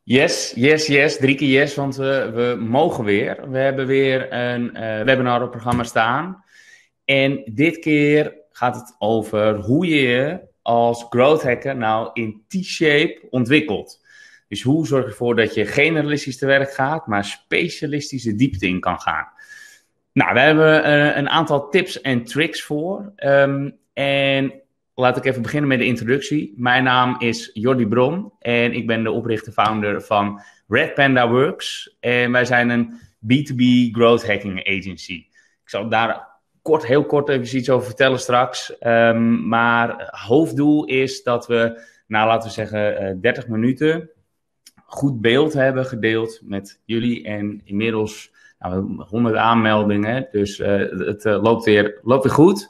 Yes, yes, yes. 3 keer yes, want we mogen weer. We hebben weer een webinar op het programma staan. En dit keer gaat het over hoe je je als growth hacker nou in T-shape ontwikkelt. Dus hoe zorg je ervoor dat je generalistisch te werk gaat, maar specialistisch de diepte in kan gaan. Nou, daar hebben we een aantal tips en tricks voor. En laat ik even beginnen met de introductie. Mijn naam is Jordi Bron en ik ben de oprichter-founder van Red Panda Works. En wij zijn een B2B growth hacking agency. Ik zal daar heel kort even iets over vertellen straks. Maar het hoofddoel is dat we, laten we zeggen 30 minuten, goed beeld hebben gedeeld met jullie. En inmiddels 100 aanmeldingen, dus het loopt weer goed.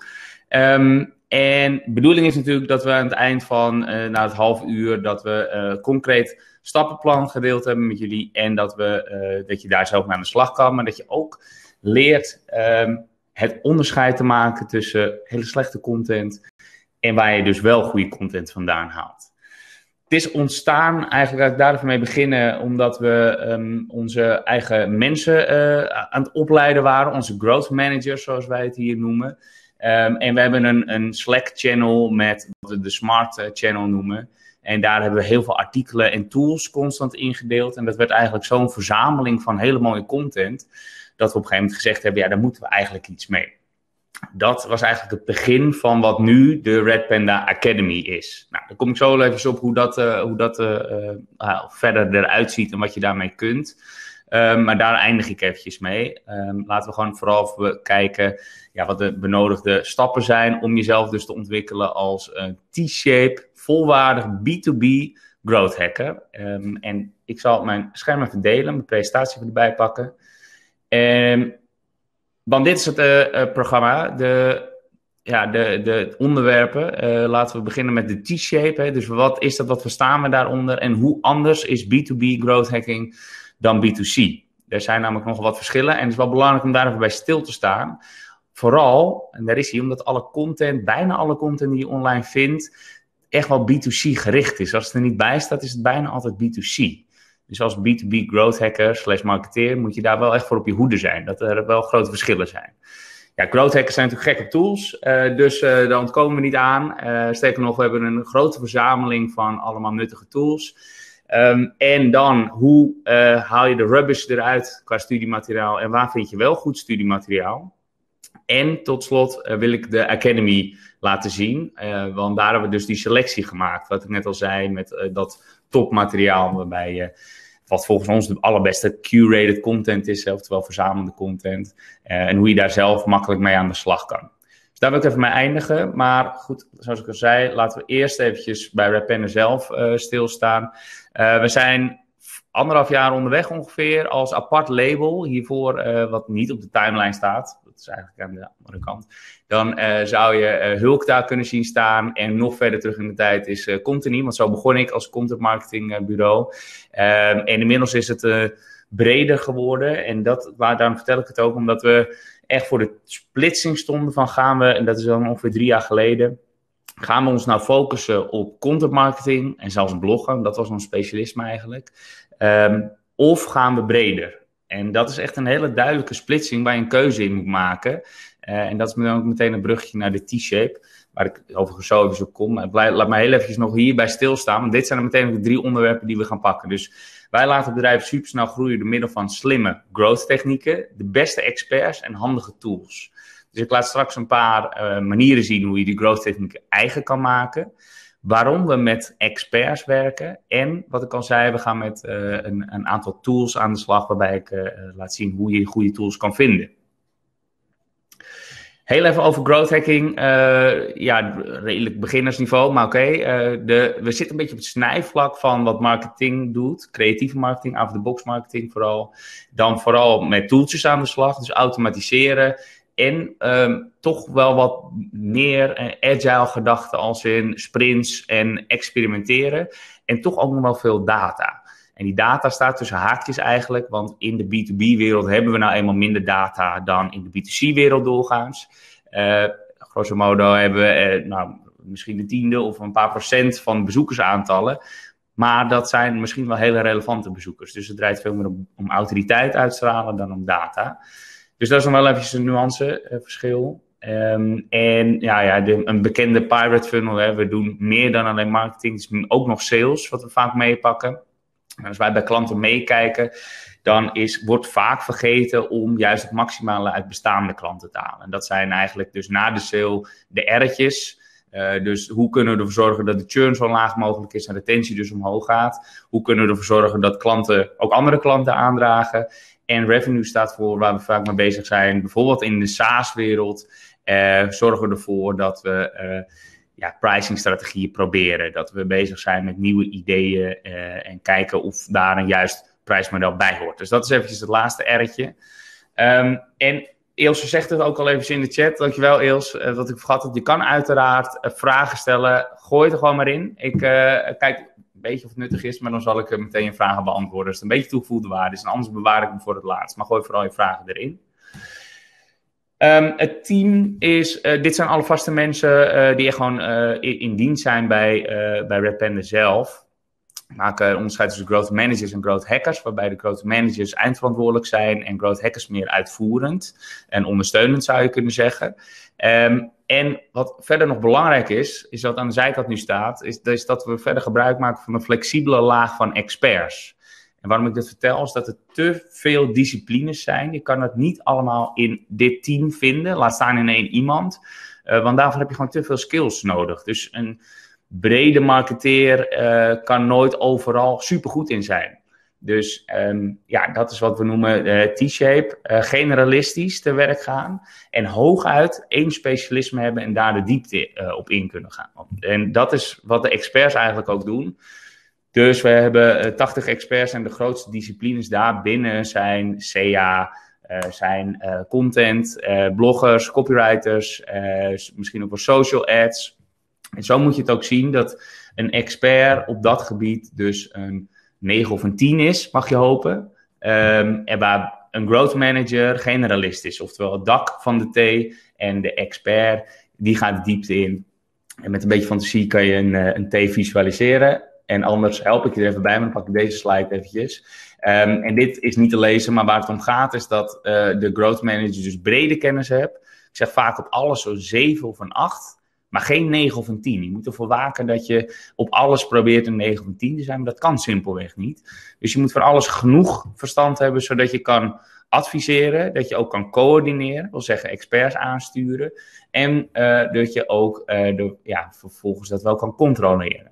En de bedoeling is natuurlijk dat we aan het eind van na het half uur dat we concreet stappenplan gedeeld hebben met jullie en dat je daar zelf mee aan de slag kan, maar dat je ook leert het onderscheid te maken tussen hele slechte content en waar je dus wel goede content vandaan haalt. Het is ontstaan, eigenlijk dat ik daar even mee beginnen, omdat we onze eigen mensen aan het opleiden waren, onze growth managers zoals wij het hier noemen. En we hebben een Slack-channel met wat we de Smart Channel noemen. En daar hebben we heel veel artikelen en tools constant ingedeeld. En dat werd eigenlijk zo'n verzameling van hele mooie content, dat we op een gegeven moment gezegd hebben, ja, daar moeten we eigenlijk iets mee. Dat was eigenlijk het begin van wat nu de Red Panda Academy is. Nou, daar kom ik zo wel even op hoe dat verder eruit ziet en wat je daarmee kunt. Maar daar eindig ik eventjes mee. Laten we gewoon vooral kijken wat de benodigde stappen zijn om jezelf dus te ontwikkelen als een T-shape, volwaardig B2B growth hacker. En ik zal mijn scherm even delen, mijn presentatie erbij pakken. Want dit is het programma, de onderwerpen. Laten we beginnen met de T-shape. Dus wat is dat, wat verstaan we daaronder en hoe anders is B2B growth hacking dan B2C? Er zijn namelijk nogal wat verschillen en het is wel belangrijk om daar even bij stil te staan. Vooral, en daar is hij, omdat bijna alle content die je online vindt, echt wel B2C gericht is. Als het er niet bij staat, is het bijna altijd B2C. Dus als B2B growth hacker / marketeer moet je daar wel echt voor op je hoede zijn. Dat er wel grote verschillen zijn. Ja, growth hackers zijn natuurlijk gek op tools, dus daar ontkomen we niet aan. Sterker nog, we hebben een grote verzameling van allemaal nuttige tools. En dan, hoe haal je de rubbish eruit qua studiemateriaal en waar vind je wel goed studiemateriaal? En tot slot wil ik de Academy laten zien, want daar hebben we dus die selectie gemaakt, wat ik net al zei, met dat topmateriaal waarbij je, wat volgens ons de allerbeste curated content is, oftewel verzamelde content, en hoe je daar zelf makkelijk mee aan de slag kan. Dus daar wil ik even mee eindigen, maar goed, zoals ik al zei, laten we eerst eventjes bij Red Panda zelf stilstaan. We zijn 1,5 jaar onderweg ongeveer als apart label. Hiervoor wat niet op de timeline staat. Dat is eigenlijk aan de andere kant. Dan zou je Hulk daar kunnen zien staan. En nog verder terug in de tijd is Contini. Want zo begon ik als content marketing bureau. En inmiddels is het breder geworden. En daarom vertel ik het ook. Omdat we echt voor de splitsing stonden van gaan we. En dat is dan ongeveer 3 jaar geleden. Gaan we ons nou focussen op content marketing en zelfs bloggen? Dat was ons specialisme eigenlijk. Of gaan we breder? En dat is echt een hele duidelijke splitsing waar je een keuze in moet maken. En dat is dan ook meteen een bruggetje naar de T-shape, waar ik overigens zo even op kom. Maar laat me heel eventjes nog hierbij stilstaan, want dit zijn er meteen de 3 onderwerpen die we gaan pakken. Dus wij laten het bedrijf supersnel groeien door middel van slimme growth technieken, de beste experts en handige tools. Dus ik laat straks een paar manieren zien hoe je die growth technieken eigen kan maken. Waarom we met experts werken. En wat ik al zei, we gaan met een aantal tools aan de slag waarbij ik laat zien hoe je goede tools kan vinden. Heel even over growth hacking. Redelijk beginnersniveau, maar oké. We zitten een beetje op het snijvlak van wat marketing doet. Creatieve marketing, out-of-the-box marketing vooral. Dan vooral met tooltjes aan de slag, dus automatiseren. En toch wel wat meer agile gedachten als in sprints en experimenteren. En toch ook nog wel veel data. En die data staat tussen haakjes eigenlijk, want in de B2B-wereld hebben we nou eenmaal minder data dan in de B2C-wereld doorgaans. Grosso modo hebben we misschien de 10e of een paar procent van bezoekersaantallen. Maar dat zijn misschien wel hele relevante bezoekers. Dus het draait veel meer om autoriteit uitstralen dan om data. Dus dat is nog wel eventjes een nuanceverschil. Een bekende pirate funnel. Hè, we doen meer dan alleen marketing. Het is ook nog sales wat we vaak meepakken. En als wij bij klanten meekijken, dan wordt vaak vergeten om juist het maximale uit bestaande klanten te halen. En dat zijn eigenlijk dus na de sale de R'tjes. Dus hoe kunnen we ervoor zorgen dat de churn zo laag mogelijk is en retentie dus omhoog gaat? Hoe kunnen we ervoor zorgen dat klanten ook andere klanten aandragen? En revenue staat voor waar we vaak mee bezig zijn. Bijvoorbeeld in de SaaS-wereld zorgen we ervoor dat we pricingstrategieën proberen. Dat we bezig zijn met nieuwe ideeën en kijken of daar een juist prijsmodel bij hoort. Dus dat is eventjes het laatste R'tje. En Ilse zegt het ook al even in de chat. Dankjewel Ils, dat ik vergat het. Je kan uiteraard vragen stellen. Gooi het er gewoon maar in. Ik kijk een beetje of het nuttig is, maar dan zal ik meteen je vragen beantwoorden. Dus het een beetje toegevoegde waarde is. En anders bewaar ik hem voor het laatst. Maar gooi vooral je vragen erin. Het team is, dit zijn alle vaste mensen die gewoon in dienst zijn bij Red Panda zelf. We maken onderscheid tussen growth managers en growth hackers, waarbij de growth managers eindverantwoordelijk zijn en growth hackers meer uitvoerend en ondersteunend zou je kunnen zeggen. En wat verder nog belangrijk is wat aan de zijkant nu staat, is dat we verder gebruik maken van een flexibele laag van experts. En waarom ik dit vertel, is dat er te veel disciplines zijn. Je kan het niet allemaal in dit team vinden, laat staan in één iemand. Want daarvoor heb je gewoon te veel skills nodig. Dus een brede marketeer kan nooit overal supergoed in zijn. Dus dat is wat we noemen T-shape. Generalistisch te werk gaan. En hooguit één specialisme hebben en daar de diepte op in kunnen gaan. En dat is wat de experts eigenlijk ook doen. Dus we hebben 80 experts en de grootste disciplines daarbinnen zijn SEA, zijn content, bloggers, copywriters, misschien ook wel social ads. En zo moet je het ook zien dat een expert op dat gebied dus een 9 of een 10 is, mag je hopen. En waar een growth manager generalist is, oftewel het dak van de T en de expert, die gaat de diepte in. En met een beetje fantasie kan je een T visualiseren. En anders help ik je er even bij, maar dan pak ik deze slide eventjes. En dit is niet te lezen, maar waar het om gaat is dat de growth manager dus brede kennis hebt. Ik zeg vaak op alles zo'n 7 of een 8, maar geen 9 of een 10. Je moet ervoor waken dat je op alles probeert een 9 of een 10 te zijn, maar dat kan simpelweg niet. Dus je moet van alles genoeg verstand hebben, zodat je kan adviseren, dat je ook kan coördineren, dat wil zeggen experts aansturen. En dat je ook vervolgens dat wel kan controleren.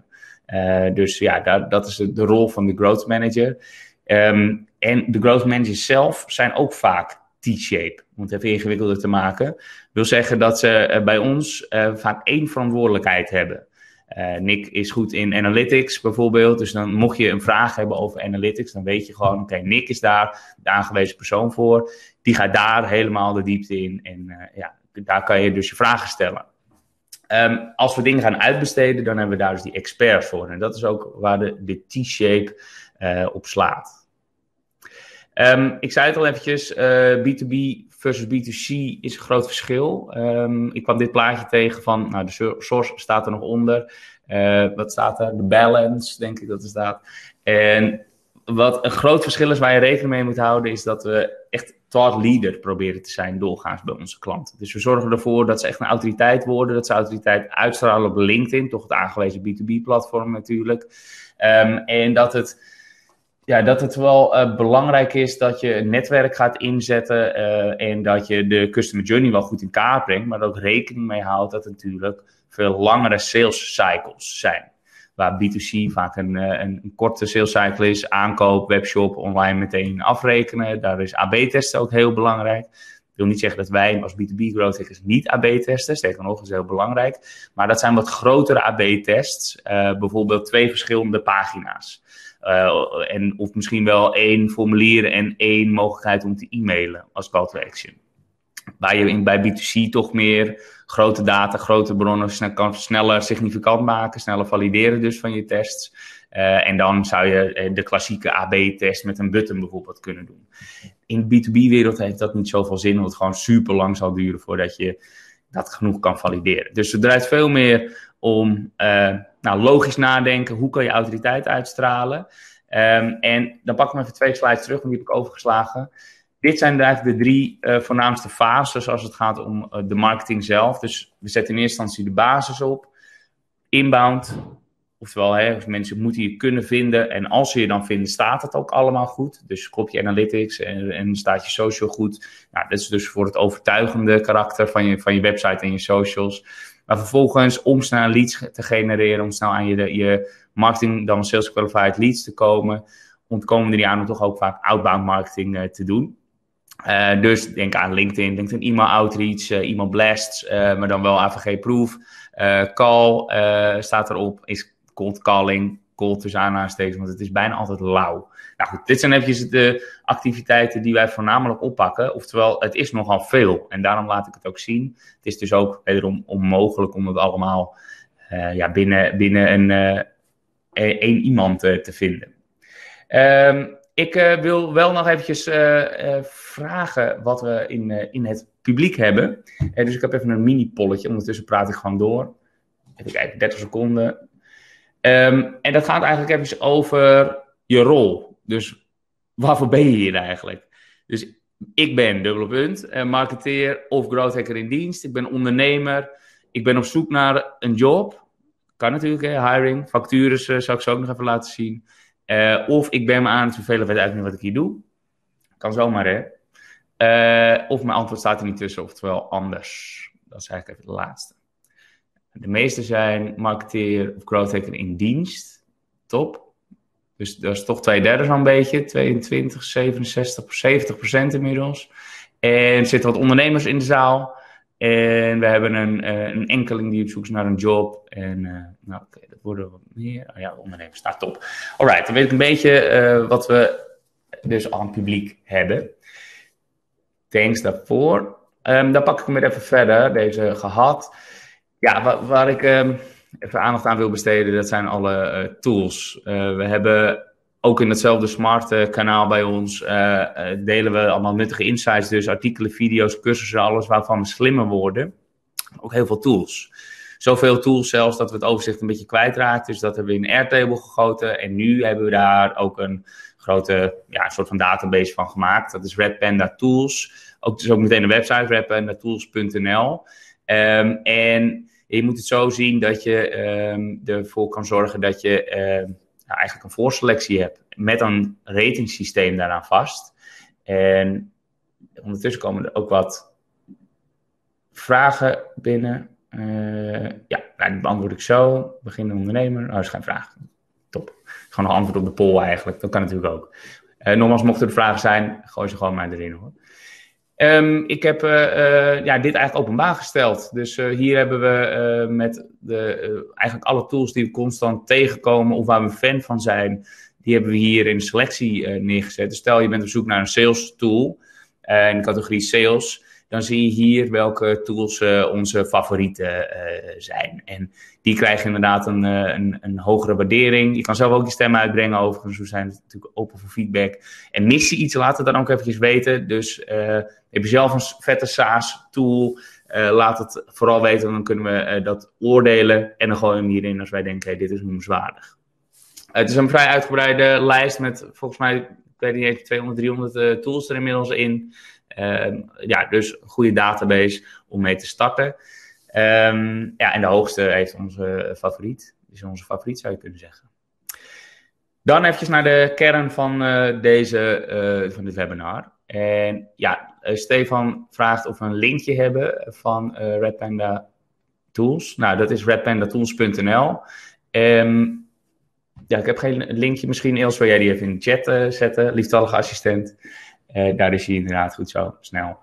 Dat is de rol van de growth manager. En de growth managers zelf zijn ook vaak T-shape, om het even ingewikkelder te maken. Wil zeggen dat ze bij ons vaak één verantwoordelijkheid hebben. Nick is goed in analytics bijvoorbeeld, dus dan mocht je een vraag hebben over analytics, dan weet je gewoon, oké, Nick is daar de aangewezen persoon voor. Die gaat daar helemaal de diepte in en daar kan je dus je vragen stellen. Als we dingen gaan uitbesteden, dan hebben we daar dus die experts voor. En dat is ook waar de T-shape op slaat. Ik zei het al eventjes, B2B versus B2C is een groot verschil. Ik kwam dit plaatje tegen van, de source staat er nog onder. Wat staat er? De balance, denk ik dat er staat. En wat een groot verschil is waar je rekening mee moet houden, is dat we echt thought leader proberen te zijn doorgaans bij onze klanten. Dus we zorgen ervoor dat ze echt een autoriteit worden, dat ze autoriteit uitstralen op LinkedIn, toch het aangewezen B2B-platform natuurlijk. En dat het wel belangrijk is dat je een netwerk gaat inzetten en dat je de customer journey wel goed in kaart brengt, maar ook rekening mee houdt dat er natuurlijk veel langere sales cycles zijn. Waar B2C vaak een korte sales cycle is, aankoop, webshop, online meteen afrekenen. Daar is AB-testen ook heel belangrijk. Ik wil niet zeggen dat wij als B2B growth hackers niet AB testen, sterker nog, is heel belangrijk. Maar dat zijn wat grotere AB-tests, bijvoorbeeld 2 verschillende pagina's. Of misschien wel 1 formulier en 1 mogelijkheid om te e-mailen als call to action. Waar je bij B2C toch meer grote data, grote bronnen kan sneller significant maken, sneller valideren dus van je tests. En dan zou je de klassieke AB-test met een button bijvoorbeeld kunnen doen. In de B2B-wereld heeft dat niet zoveel zin, omdat het gewoon super lang zal duren voordat je dat genoeg kan valideren. Dus het draait veel meer om logisch nadenken. Hoe kan je autoriteit uitstralen? En dan pak ik me even 2 slides terug, want die heb ik overgeslagen. Dit zijn eigenlijk de 3 voornaamste fases als het gaat om de marketing zelf. Dus we zetten in eerste instantie de basis op. Inbound. Oftewel, mensen moeten je kunnen vinden. En als ze je dan vinden, staat het ook allemaal goed. Dus klop je analytics en staat je social goed. Nou, dat is dus voor het overtuigende karakter van je website en je socials. Maar vervolgens, om snel leads te genereren, om snel aan je marketing, dan sales qualified leads te komen, ontkomen er niet aan om toch ook vaak outbound marketing te doen. Dus denk aan LinkedIn, denk aan e-mail outreach, e-mail blasts, maar dan wel AVG-proof. Call staat erop, is cold calling, cold tussen aanhalingstekens, want het is bijna altijd lauw. Nou goed, dit zijn eventjes de activiteiten die wij voornamelijk oppakken. Oftewel, het is nogal veel en daarom laat ik het ook zien. Het is dus ook wederom onmogelijk om het allemaal binnen één iemand te vinden. Ik wil wel nog eventjes vragen wat we in het publiek hebben. Dus ik heb even een mini-polletje. Ondertussen praat ik gewoon door. Even kijken, 30 seconden. En dat gaat eigenlijk even over je rol. Dus waarvoor ben je hier eigenlijk? Dus ik ben, marketeer of growth hacker in dienst. Ik ben ondernemer. Ik ben op zoek naar een job. Kan natuurlijk, hiring. Vacatures zal ik zo ook nog even laten zien. Of ik ben me aan het vervelen, weet eigenlijk niet wat ik hier doe. Kan zomaar, hè. Of mijn antwoord staat er niet tussen, oftewel anders. Dat is eigenlijk even de laatste. De meeste zijn marketeer of growth hacker in dienst. Top. Dus dat is toch 2/3 zo'n beetje. 22, 67, 70% inmiddels. En er zitten wat ondernemers in de zaal. En we hebben een enkeling die op zoek is naar een job. En dat worden wat meer. Oh ja, ondernemers, staat top. Alright, dan weet ik een beetje wat we dus aan het publiek hebben. Thanks daarvoor. Dan pak ik hem weer even verder, deze gehad. Ja, waar ik even aandacht aan wil besteden, dat zijn alle tools. We hebben ook in hetzelfde smart kanaal bij ons, delen we allemaal nuttige insights, dus artikelen, video's, cursussen, alles waarvan we slimmer worden. Ook heel veel tools. Zoveel tools zelfs dat we het overzicht een beetje kwijtraakten. Dus dat hebben we in Airtable gegoten. En nu hebben we daar ook een grote, een soort van database van gemaakt. Dat is Red Panda Tools. Dus ook meteen een website, redpandatools.nl. En je moet het zo zien dat je ervoor kan zorgen dat je eigenlijk een voorselectie hebt. Met een ratingsysteem daaraan vast. En ondertussen komen er ook wat vragen binnen. Die beantwoord ik zo. Beginnende ondernemer. Oh, dat is geen vraag. Top. Gewoon een antwoord op de poll eigenlijk. Dat kan natuurlijk ook. Nogmaals, mochten er vragen zijn, gooi ze gewoon maar erin hoor. Ik heb dit eigenlijk openbaar gesteld. Dus hier hebben we met eigenlijk alle tools die we constant tegenkomen of waar we fan van zijn, die hebben we hier in de selectie neergezet. Dus stel je bent op zoek naar een sales tool in de categorie sales, dan zie je hier welke tools onze favorieten zijn. En die krijgen inderdaad een hogere waardering. Je kan zelf ook je stem uitbrengen overigens. We zijn natuurlijk open voor feedback. En mis je iets, laat het dan ook eventjes weten. Dus heb je zelf een vette SaaS-tool, laat het vooral weten. Dan kunnen we dat oordelen. En dan gooien we hem hierin als wij denken, dit is noemenswaardig. Het is een vrij uitgebreide lijst met volgens mij, ik weet niet even, 200, 300 tools er inmiddels in. Dus een goede database om mee te starten. En de hoogste heeft onze favoriet. Dus onze favoriet zou je kunnen zeggen. Dan eventjes naar de kern van van dit webinar. En Stefan vraagt of we een linkje hebben van Red Panda Tools. Nou, dat is redpandatools.nl. Ik heb geen linkje. Misschien, Els, wil jij die even in de chat zetten? Lieftallige assistent. Daar is hij inderdaad goed zo, snel.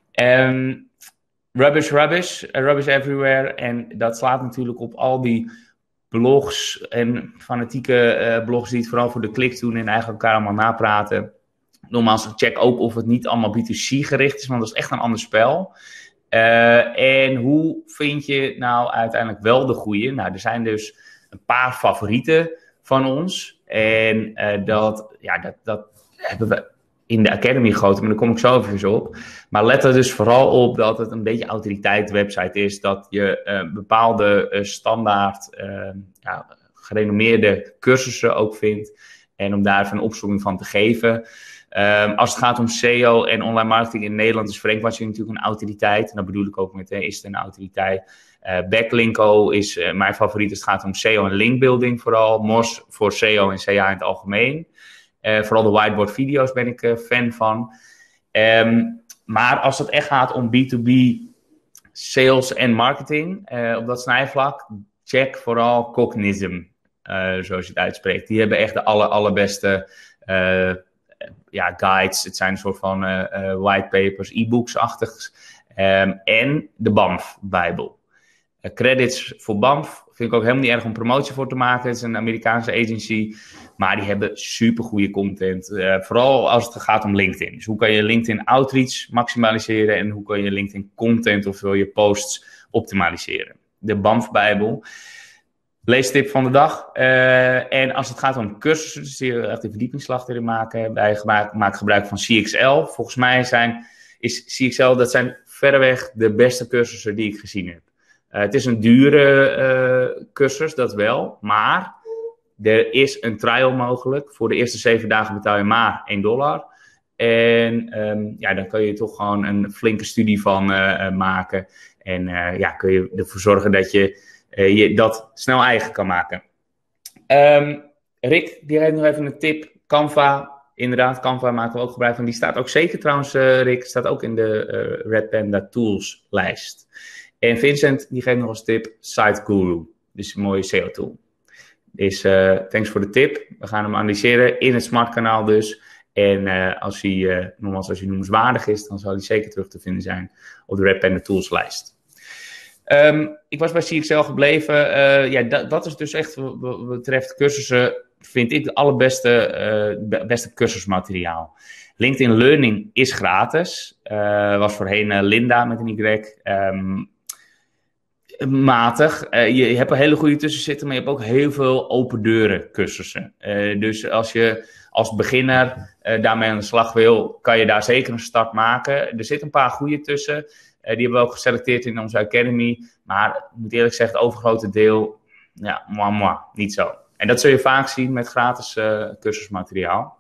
Rubbish everywhere. En dat slaat natuurlijk op al die blogs en fanatieke blogs die het vooral voor de klik doen en eigenlijk elkaar allemaal napraten. Nogmaals, check ook of het niet allemaal B2C gericht is, want dat is echt een ander spel. En hoe vind je nou uiteindelijk wel de goede? Nou, er zijn dus een paar favorieten van ons. En dat hebben we in de Academy goten, maar daar kom ik zo even op. Maar let er dus vooral op dat het een beetje autoriteit website is. Dat je bepaalde standaard gerenommeerde cursussen ook vindt. En om daar even een opzomming van te geven. Als het gaat om SEO en online marketing in Nederland is Frankwatching natuurlijk een autoriteit. En dat bedoel ik ook met is het een autoriteit. Backlinko is mijn favoriet als het gaat om SEO en linkbuilding vooral. Moz voor SEO en CA in het algemeen. Vooral de whiteboard video's ben ik fan van. Maar als het echt gaat om B2B sales en marketing op dat snijvlak, check vooral Cognism, zoals je het uitspreekt. Die hebben echt de allerbeste guides. Het zijn een soort van whitepapers, e-books-achtigs. En de BAMF-bijbel. Credits voor BAMF vind ik ook helemaal niet erg om promotie voor te maken. Het is een Amerikaanse agency, maar die hebben supergoeie content. Vooral als het gaat om LinkedIn. Dus hoe kan je LinkedIn outreach maximaliseren en hoe kan je LinkedIn content, oftewel je posts, optimaliseren. De BAMF-bijbel. Leestip van de dag. En als het gaat om cursussen, dus die echt de verdiepingsslag erin maken. Wij maken gebruik van CXL. Volgens mij is CXL, dat zijn verreweg de beste cursussen die ik gezien heb. Het is een dure cursus, dat wel. Maar er is een trial mogelijk. Voor de eerste 7 dagen betaal je maar $1. En dan kun je toch gewoon een flinke studie van maken. En kun je ervoor zorgen dat je dat snel eigen kan maken. Rick, die heeft nog even een tip. Canva. Inderdaad, Canva maken we ook gebruik van. Die staat ook zeker trouwens, Rick, staat ook in de Red Panda Tools lijst. En Vincent, die geeft nog als tip Site Guru. Dus een mooie SEO-tool. Dus thanks voor de tip. We gaan hem analyseren in het Smart kanaal dus. En als hij noemenswaardig is, dan zal hij zeker terug te vinden zijn op de Red Panda Tools lijst. Ik was bij CXL gebleven. Dat is dus echt, wat betreft cursussen, vind ik de allerbeste cursusmateriaal. LinkedIn Learning is gratis. Was voorheen Linda met een Y. Matig. Je hebt er hele goede tussen zitten, maar je hebt ook heel veel open deuren cursussen. Dus als je als beginner daarmee aan de slag wil, kan je daar zeker een start maken. Er zitten een paar goede tussen. Die hebben we ook geselecteerd in onze Academy. Maar ik moet eerlijk zeggen, het overgrote deel, niet zo. En dat zul je vaak zien met gratis cursusmateriaal.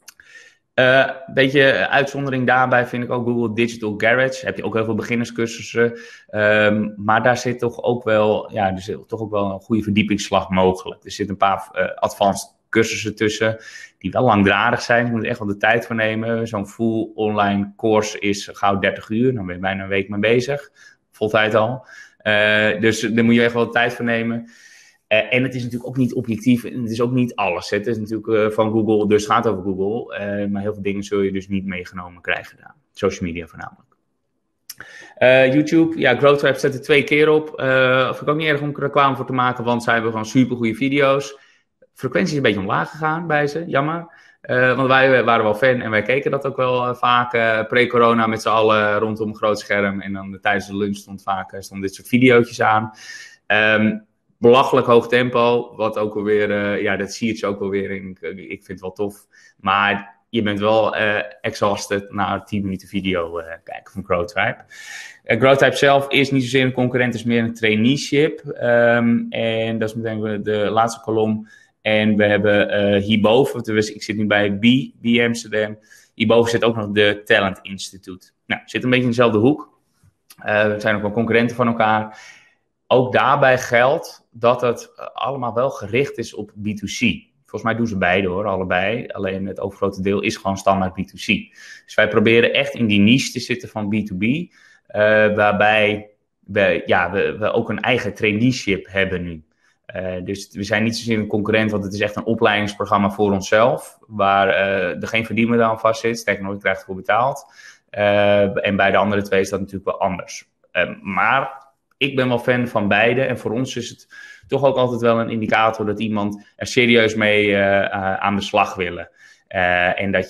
Beetje uitzondering daarbij vind ik ook Google Digital Garage. Daar heb je ook heel veel beginnerscursussen. Maar daar zit toch ook wel, een goede verdiepingsslag mogelijk. Er zitten een paar advanced cursussen tussen die wel langdradig zijn. Je moet er echt wel de tijd voor nemen. Zo'n full online course is gauw 30 uur. Dan ben je bijna een week mee bezig. Voltijd al. Dus daar moet je echt wel de tijd voor nemen. En het is natuurlijk ook niet objectief. En het is ook niet alles. Het is natuurlijk van Google, dus het gaat over Google. Maar heel veel dingen zul je dus niet meegenomen krijgen daar. Social media voornamelijk. YouTube, GrowTribe zet er 2 keer op. Vind ik ook niet erg om reclame voor te maken, want zij hebben gewoon super goede video's. Frequentie is een beetje omlaag gegaan bij ze, jammer. Want wij waren wel fan en wij keken dat ook wel vaak pre-corona met z'n allen rondom een groot scherm. En dan tijdens de lunch stond dit soort video's aan. Belachelijk hoog tempo, wat ook alweer, dat zie je ze ook wel weer. Ik vind het wel tof. Maar je bent wel exhausted na een 10 minuten video kijken van GrowTribe. GrowTribe zelf is niet zozeer een concurrent, is meer een traineeship. En dat is meteen de laatste kolom. En we hebben hierboven, dus ik zit nu bij B Amsterdam. Hierboven zit ook nog de Talent Institute. Nou, zit een beetje in dezelfde hoek. We zijn ook wel concurrenten van elkaar. Ook daarbij geldt dat het allemaal wel gericht is op B2C. Volgens mij doen ze beide hoor, allebei. Alleen het overgrote deel is gewoon standaard B2C. Dus wij proberen echt in die niche te zitten van B2B. Waarbij we ook een eigen traineeship hebben nu. Dus we zijn niet zozeer een concurrent, want het is echt een opleidingsprogramma voor onszelf. Waar er geen verdienmodel aan vast zit. Sterker nog, je krijgt ervoor betaald. En bij de andere 2 is dat natuurlijk wel anders. Maar ik ben wel fan van beide. En voor ons is het toch ook altijd wel een indicator dat iemand er serieus mee aan de slag willen. En dat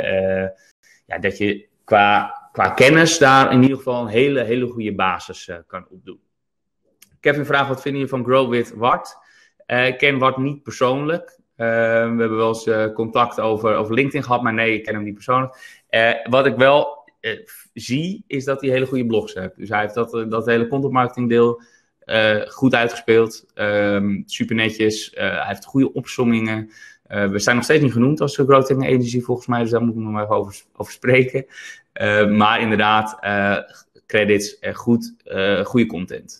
je qua kennis daar in ieder geval een hele goede basis kan opdoen. Kevin vraagt, wat vind je van Grow with Wart? Ik ken Wart niet persoonlijk. We hebben wel eens contact over LinkedIn gehad, maar nee, ik ken hem niet persoonlijk. Wat ik wel zie, is dat hij hele goede blogs heeft. Dus hij heeft dat hele content marketing deel goed uitgespeeld. Super netjes. Hij heeft goede opsommingen. We zijn nog steeds niet genoemd als Growth Hacking Agency volgens mij, dus daar moet ik nog even over spreken. Maar inderdaad, credits, goede content.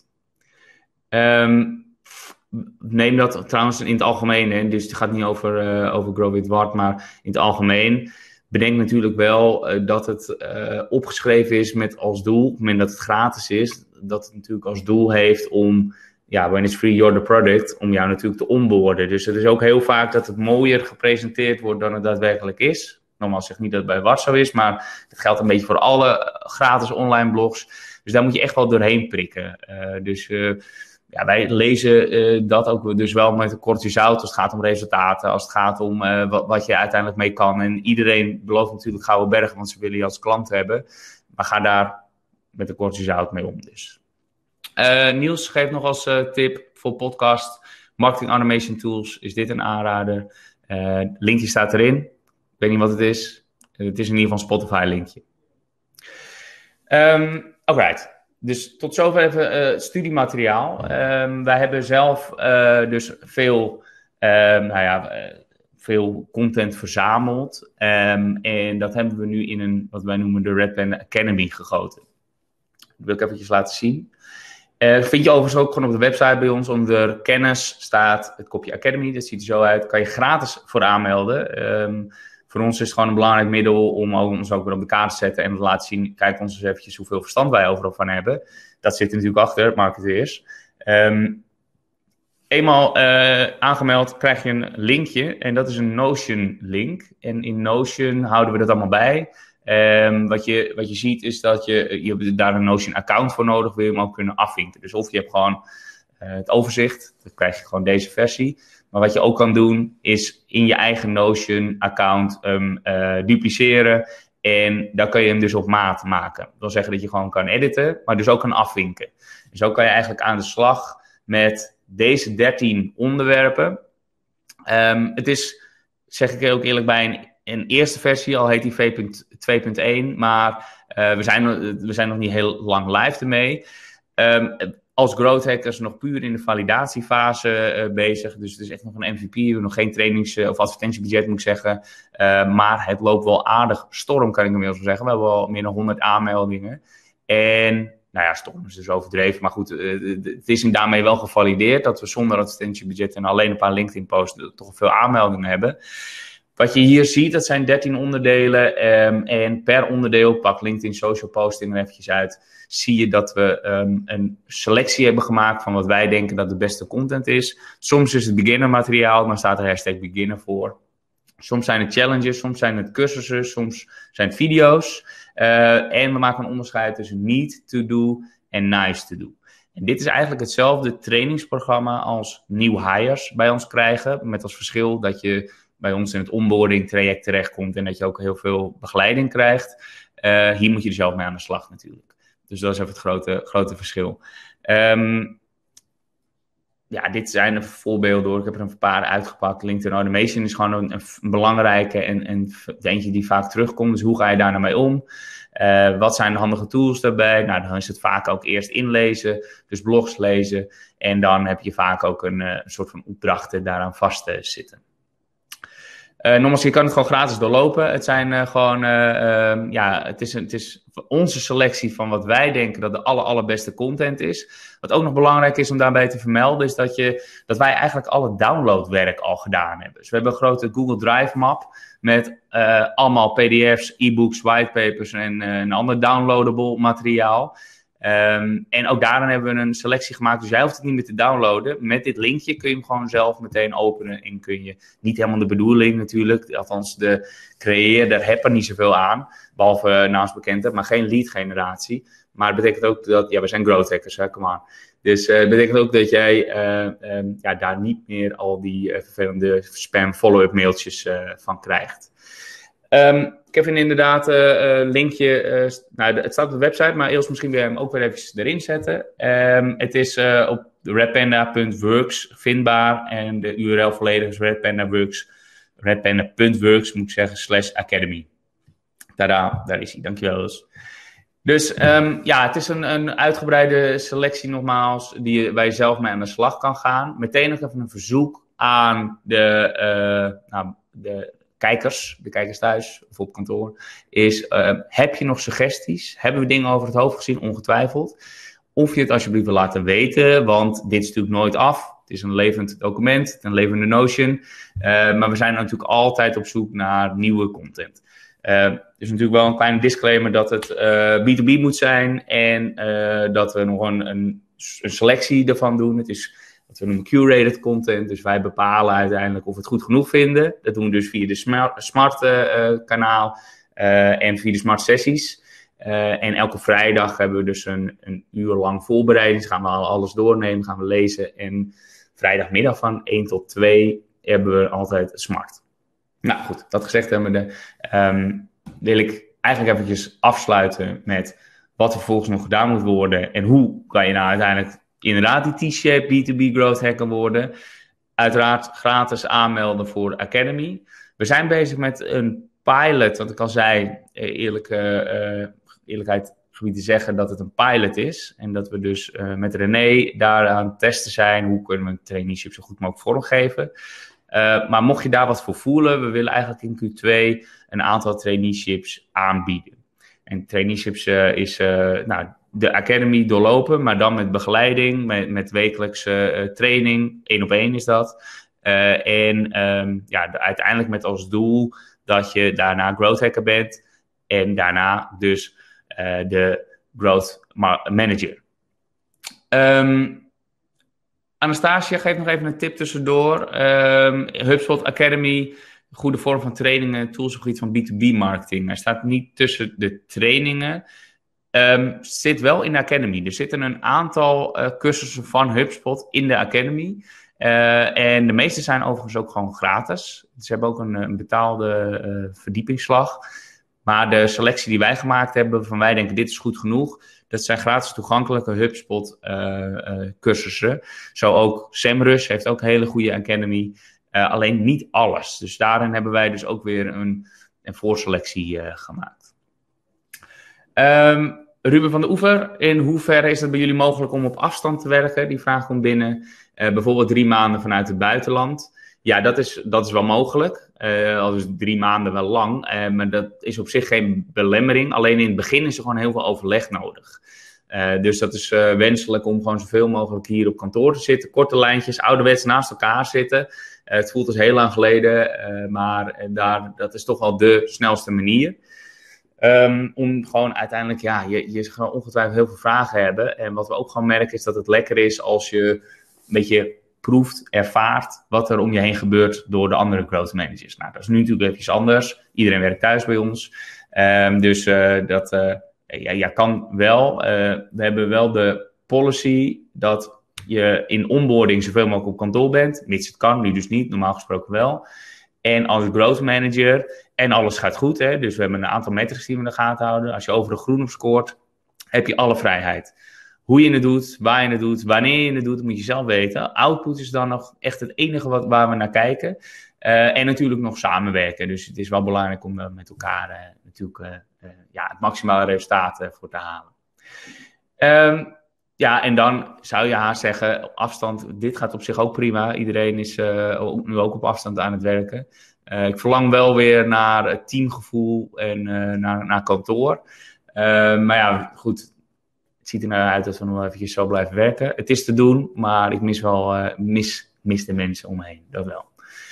Neem dat trouwens in het algemeen, hè, dus het gaat niet over Grow with What, maar in het algemeen. Bedenk natuurlijk wel dat het opgeschreven is met als doel, op het moment dat het gratis is, dat het natuurlijk als doel heeft om, when it's free, you're the product, om jou natuurlijk te onboarden. Dus het is ook heel vaak dat het mooier gepresenteerd wordt dan het daadwerkelijk is. Normaal zeg ik niet dat het bij What zo is, maar het geldt een beetje voor alle gratis online blogs. Dus daar moet je echt wel doorheen prikken. Wij lezen dat ook dus wel met een kortje zout als het gaat om resultaten, als het gaat om wat je uiteindelijk mee kan. En iedereen belooft natuurlijk gouden bergen, want ze willen je als klant hebben. Maar ga daar met een kortje zout mee om dus. Niels geeft nog als tip voor podcast, marketing automation tools, is dit een aanrader. Linkje staat erin. Ik weet niet wat het is. Het is in ieder geval een Spotify linkje. Alright. Dus tot zover even studiemateriaal. Wij hebben zelf dus veel content verzameld. En dat hebben we nu in een, wat wij noemen de Red Pen Academy gegoten. Dat wil ik eventjes laten zien. Vind je overigens ook gewoon op de website bij ons. Onder kennis staat het kopje Academy. Dat ziet er zo uit. Kan je gratis voor aanmelden. Voor ons is het gewoon een belangrijk middel om ons ook weer op de kaart te zetten en te laten zien, kijk ons eens eventjes hoeveel verstand wij overal van hebben. Dat zit er natuurlijk achter, marketeers. Eenmaal aangemeld krijg je een linkje en dat is een Notion link. En in Notion houden we dat allemaal bij. Wat je ziet is dat je hebt daar een Notion account voor nodig, wil je hem ook kunnen afvinken. Dus of je hebt gewoon het overzicht, dan krijg je gewoon deze versie. Maar wat je ook kan doen, is in je eigen Notion-account dupliceren. En dan kan je hem dus op maat maken. Dat wil zeggen dat je gewoon kan editen, maar dus ook kan afvinken. En zo kan je eigenlijk aan de slag met deze 13 onderwerpen. Het is, zeg ik er ook eerlijk bij, een eerste versie, al heet die 2.1. Maar we zijn nog niet heel lang live ermee. Als growth hackers nog puur in de validatiefase bezig. Dus het is echt nog een MVP. We hebben nog geen trainings- of advertentiebudget, moet ik zeggen. Maar het loopt wel aardig storm, kan ik inmiddels wel zeggen. We hebben al meer dan 100 aanmeldingen. En, storm is dus overdreven. Maar goed, het is daarmee wel gevalideerd dat we zonder advertentiebudget en alleen een paar LinkedIn-posts toch veel aanmeldingen hebben. Wat je hier ziet, dat zijn 13 onderdelen. En per onderdeel, pak LinkedIn social posting er eventjes uit, zie je dat we een selectie hebben gemaakt van wat wij denken dat de beste content is. Soms is het beginner materiaal, dan staat er hashtag beginner voor. Soms zijn het challenges, soms zijn het cursussen, soms zijn het video's. En we maken een onderscheid tussen need to do en nice to do. En dit is eigenlijk hetzelfde trainingsprogramma als nieuw hires bij ons krijgen. Met als verschil dat je bij ons in het onboarding traject terechtkomt en dat je ook heel veel begeleiding krijgt. Hier moet je er zelf mee aan de slag natuurlijk. Dus dat is even het grote verschil. Dit zijn de voorbeelden hoor. Ik heb er een paar uitgepakt. LinkedIn Automation is gewoon een belangrijke en eentje die vaak terugkomt. Dus hoe ga je daar nou mee om? Wat zijn de handige tools daarbij? Dan is het vaak ook eerst inlezen, dus blogs lezen. En dan heb je vaak ook een soort van opdrachten daaraan vast zitten. Nogmaals, je kan het gewoon gratis doorlopen. Het zijn het is onze selectie van wat wij denken dat de allerbeste content is. Wat ook nog belangrijk is om daarbij te vermelden, is dat wij eigenlijk alle downloadwerk al gedaan hebben. Dus we hebben een grote Google Drive map met allemaal pdf's, e-books, whitepapers en een ander downloadable materiaal. En ook daarin hebben we een selectie gemaakt, dus jij hoeft het niet meer te downloaden. Met dit linkje kun je hem gewoon zelf meteen openen en kun je niet helemaal de bedoeling natuurlijk, althans de creëerder heeft er niet zoveel aan, behalve naamsbekendheid, maar geen lead generatie. Maar het betekent ook dat, we zijn growth hackers, come on. Dus het betekent ook dat jij daar niet meer al die vervelende spam follow-up mailtjes van krijgt. Ik heb inderdaad een linkje, het staat op de website, maar Eels, misschien wil je hem ook weer even erin zetten. Het is redpanda.works vindbaar. En de URL volledig is redpanda.works moet ik zeggen, /academy. Tada, daar is hij. Dankjewel. Dus het is een uitgebreide selectie nogmaals, waar je zelf mee aan de slag kan gaan. Meteen nog even een verzoek aan de kijkers thuis of op kantoor, is heb je nog suggesties? Hebben we dingen over het hoofd gezien? Ongetwijfeld. Of je het alsjeblieft wil laten weten, want dit is natuurlijk nooit af. Het is een levend document, een levende Notion. Maar we zijn natuurlijk altijd op zoek naar nieuwe content. Dus natuurlijk wel een kleine disclaimer dat het B2B moet zijn en dat we nog een selectie ervan doen. Het is wat we noemen curated content, dus wij bepalen uiteindelijk of we het goed genoeg vinden. Dat doen we dus via de smart kanaal en via de smart sessies. En elke vrijdag hebben we dus een uur lang voorbereiding. Dus gaan we alles doornemen, gaan we lezen. En vrijdagmiddag van 1 tot 2 hebben we altijd smart. Nou goed, dat gezegd hebben wil ik eigenlijk eventjes afsluiten met wat er vervolgens nog gedaan moet worden. En hoe kan je nou uiteindelijk inderdaad die T-shape B2B growth hacker worden. Uiteraard gratis aanmelden voor Academy. We zijn bezig met een pilot, wat ik al zei, eerlijkheid gebied te zeggen dat het een pilot is. En dat we dus met René daar aan het testen zijn. Hoe kunnen we een traineeship zo goed mogelijk vormgeven. Maar mocht je daar wat voor voelen, we willen eigenlijk in Q2 een aantal traineeships aanbieden. En traineeships is de Academy doorlopen, maar dan met begeleiding, met wekelijkse training. 1-op-1 is dat. Uiteindelijk met als doel dat je daarna growth hacker bent en daarna dus de growth manager. Anastasia geeft nog even een tip tussendoor. HubSpot Academy, goede vorm van trainingen, tools op het gebied van B2B marketing. Hij staat niet tussen de trainingen. Zit wel in de Academy. Er zitten een aantal cursussen van HubSpot in de Academy. En de meeste zijn overigens ook gewoon gratis. Ze hebben ook een betaalde verdiepingsslag. Maar de selectie die wij gemaakt hebben, van wij denken dit is goed genoeg, dat zijn gratis toegankelijke HubSpot cursussen. Zo ook SEMrush heeft ook een hele goede Academy. Alleen niet alles. Dus daarin hebben wij dus ook weer een voorselectie gemaakt. Ruben van de Oever, in hoeverre is het bij jullie mogelijk om op afstand te werken? Die vraag komt binnen. Bijvoorbeeld 3 maanden vanuit het buitenland. Ja, dat is wel mogelijk. Al is 3 maanden wel lang. Maar dat is op zich geen belemmering. Alleen in het begin is er gewoon heel veel overleg nodig. Dus dat is wenselijk om gewoon zoveel mogelijk hier op kantoor te zitten. Korte lijntjes, ouderwets naast elkaar zitten. Het voelt dus heel lang geleden. Maar dat is toch wel de snelste manier. Om gewoon uiteindelijk, je gaat ongetwijfeld heel veel vragen hebben. En wat we ook gewoon merken is dat het lekker is als je een beetje proeft, ervaart wat er om je heen gebeurt door de andere growth managers. Nou, dat is nu natuurlijk even anders. Iedereen werkt thuis bij ons. Je kan wel. We hebben wel de policy dat je in onboarding zoveel mogelijk op kantoor bent. Mits het kan, nu dus niet, normaal gesproken wel. En als growth manager, en alles gaat goed, hè, dus we hebben een aantal metrics die we in de gaten houden. Als je over de groen op scoort, heb je alle vrijheid. Hoe je het doet, waar je het doet, wanneer je het doet, moet je zelf weten. Output is dan nog echt het enige waar we naar kijken. En natuurlijk nog samenwerken. Dus het is wel belangrijk om met elkaar het maximale resultaat voor te halen. En dan zou je haast zeggen, afstand, dit gaat op zich ook prima. Iedereen is nu ook op afstand aan het werken. Ik verlang wel weer naar het teamgevoel en naar kantoor. Maar ja, goed. Het ziet er nou uit dat we nog eventjes zo blijven werken. Het is te doen, maar ik mis wel mis de mensen om me heen. Dat wel.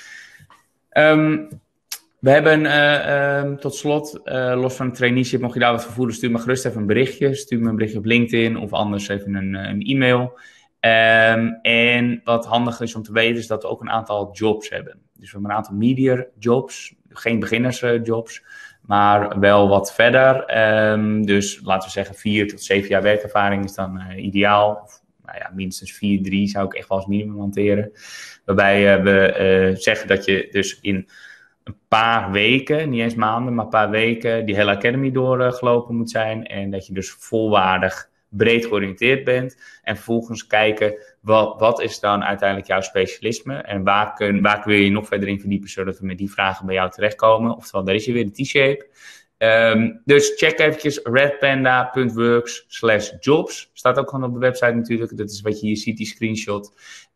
We hebben tot slot, los van het traineeship, mocht je daar wat voor voelen, stuur me gerust even een berichtje. Stuur me een berichtje op LinkedIn of anders even een e-mail. En wat handig is om te weten is dat we ook een aantal jobs hebben. Dus we hebben een aantal media jobs, geen beginnersjobs, maar wel wat verder. Dus laten we zeggen 4 tot 7 jaar werkervaring is dan ideaal. Of, minstens 4, 3 zou ik echt wel als minimum hanteren. Waarbij we zeggen dat je dus in een paar weken, niet eens maanden, maar een paar weken die hele Academy doorgelopen moet zijn. En dat je dus volwaardig breed georiënteerd bent. En vervolgens kijken, wat is dan uiteindelijk jouw specialisme? En waar wil je nog verder in verdiepen, zodat we met die vragen bij jou terechtkomen? Oftewel, daar is je weer de T-shape. Dus check eventjes redpanda.works/jobs. Staat ook gewoon op de website natuurlijk. Dat is wat je hier ziet, die screenshot.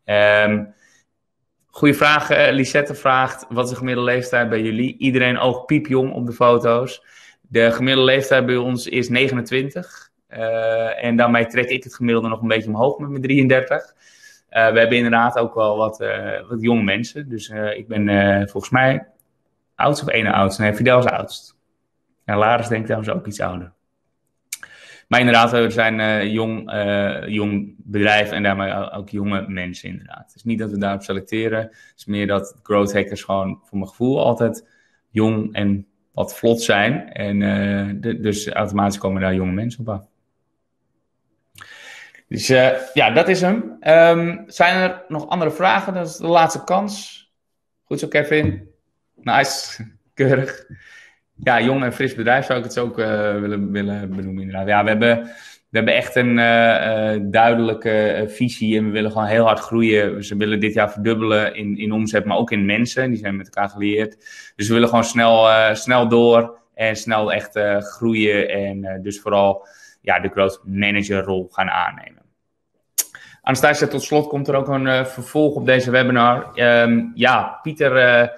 Goeie vraag. Lisette vraagt, wat is de gemiddelde leeftijd bij jullie? Iedereen ook piepjong op de foto's. De gemiddelde leeftijd bij ons is 29. En daarmee trek ik het gemiddelde nog een beetje omhoog met mijn 33. We hebben inderdaad ook wel wat jonge mensen. Dus ik ben volgens mij oudst of ene oudst. Nee, Fidel is oudst. En Laris denk ik trouwens ook iets ouder. Maar inderdaad, we zijn een jong bedrijf en daarmee ook jonge mensen inderdaad. Het is niet dat we daarop selecteren. Het is meer dat growth hackers gewoon voor mijn gevoel altijd jong en wat vlot zijn. En dus automatisch komen daar jonge mensen op af. Dus dat is hem. Zijn er nog andere vragen? Dat is de laatste kans. Goed zo, Kevin. Nice. Keurig. Ja, jong en fris bedrijf zou ik het zo ook willen benoemen inderdaad. Ja, we hebben echt een duidelijke visie en we willen gewoon heel hard groeien. We willen dit jaar verdubbelen in omzet, maar ook in mensen. Die zijn met elkaar gelieerd. Dus we willen gewoon snel door en snel echt groeien en dus vooral de growth manager rol gaan aannemen. Anastasia, tot slot komt er ook een vervolg op deze webinar. Pieter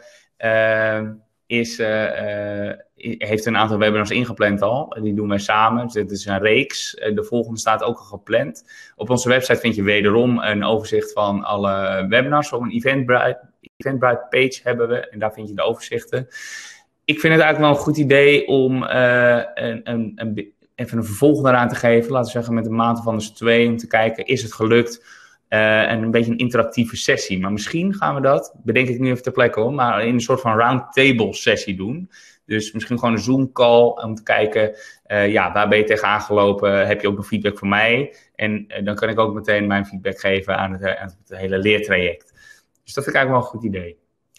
heeft een aantal webinars ingepland al. Die doen wij samen. Dus dit is een reeks. De volgende staat ook al gepland. Op onze website vind je wederom een overzicht van alle webinars. Op een Eventbrite page hebben we. En daar vind je de overzichten. Ik vind het eigenlijk wel een goed idee om even een vervolg daaraan te geven. Laten we zeggen met een maand of anders 2. Om te kijken, is het gelukt? En een beetje een interactieve sessie. Maar misschien gaan we dat, bedenk ik nu even ter plekke hoor, maar in een soort van roundtable sessie doen. Dus misschien gewoon een Zoom call om te kijken, waar ben je tegenaan gelopen? Heb je ook nog feedback van mij? En dan kan ik ook meteen mijn feedback geven aan het hele leertraject. Dus dat vind ik eigenlijk wel een goed idee.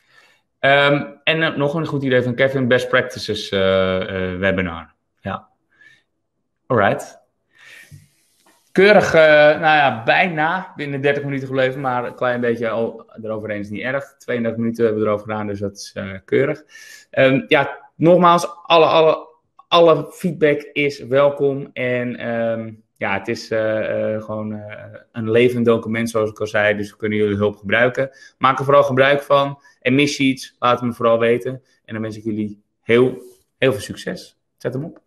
En nog een goed idee van Kevin, Best Practices webinar. Ja. Alright. Keurig, bijna binnen 30 minuten gebleven, maar een klein beetje eroverheen is niet erg. 32 minuten hebben we erover gedaan, dus dat is keurig. Nogmaals, alle feedback is welkom. En het is gewoon een levend document, zoals ik al zei, dus we kunnen jullie hulp gebruiken. Maak er vooral gebruik van. En mis je iets, laat het me vooral weten. En dan wens ik jullie heel veel succes. Zet hem op.